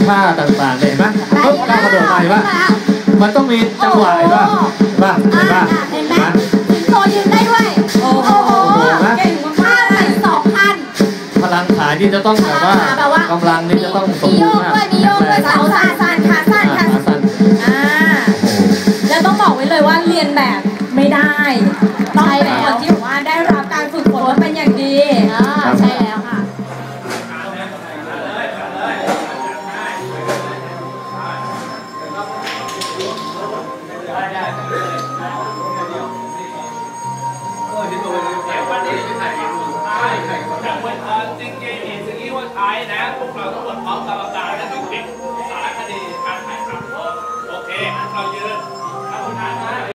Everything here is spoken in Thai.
ท่าต่างๆเห็นไหมปุ๊บก้าวกระโดดมาเห็นปะมันต้องมีจังหวะเห็นปะเห็นปะสิงโตยืนได้ด้วยโอ้โหเก่งมากๆเลย2 ขั้นพลังขาที่จะต้องแบบว่ากำลังนี่จะต้องสมบูรณ์มากมีโยกด้วยเสาสั้นขาสั้นแล้วต้องบอกไว้เลยว่าเรียนแบบไม่ได้ต้องเป็นคนที่บอกว่าได้รับการฝึกฝนเป็นอย่างดีใช่แล้วค่ะจริงๆอีกสิ่งที่ว่าท้ายนะพวกเราต้องหมดพร้อมกรรมการและต้องปิดสารคดีการถ่ายทำโอเคเรายืน